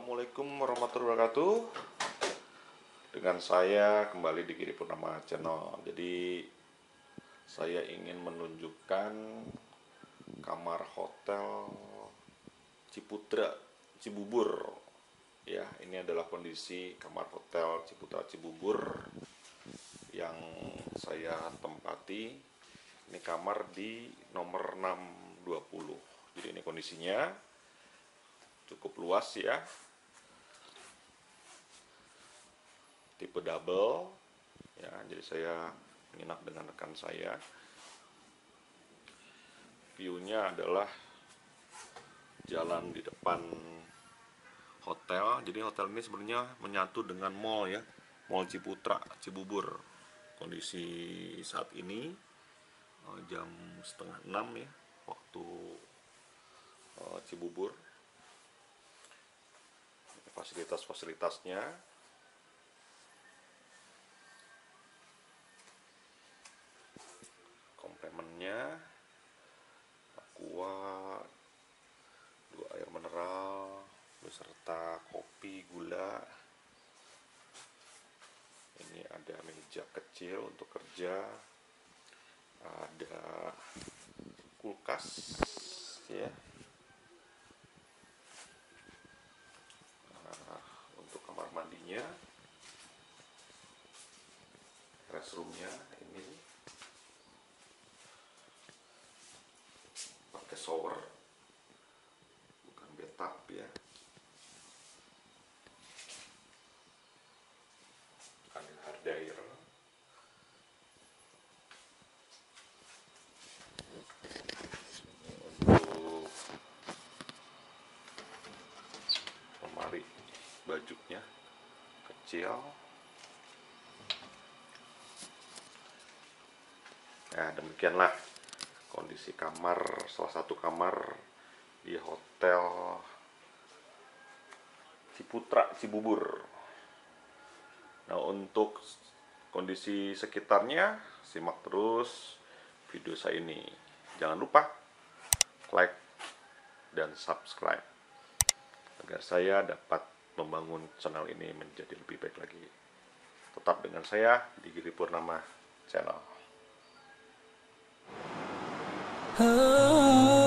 Assalamualaikum warahmatullahi wabarakatuh. Dengan saya kembali di Giri Purnama Channel. Jadi saya ingin menunjukkan kamar hotel Ciputra Cibubur. Ya, ini adalah kondisi kamar hotel Ciputra Cibubur yang saya tempati. Ini kamar di nomor 620. Jadi ini kondisinya cukup luas ya, tipe double ya. Jadi saya menginap dengan rekan saya. View-nya adalah jalan di depan hotel. Jadi hotel ini sebenarnya menyatu dengan mall ya, Mall Ciputra Cibubur. Kondisi saat ini jam setengah 6 ya, waktu Cibubur. Fasilitas-fasilitasnya komplemennya aqua, 2 air mineral beserta kopi gula. Ini ada meja kecil untuk kerja, ada kulkas ya. Untuk kamar mandinya, restroomnya ini pakai shower, bukan bathtub ya. Ada hard air. Untuk lemari bajunya kecil. Nah, demikianlah kondisi kamar, salah satu kamar di hotel Ciputra Cibubur. Nah, untuk kondisi sekitarnya simak terus video saya ini. Jangan lupa like dan subscribe agar saya dapat membangun channel ini menjadi lebih baik lagi. Tetap dengan saya di Giri Purnama Channel.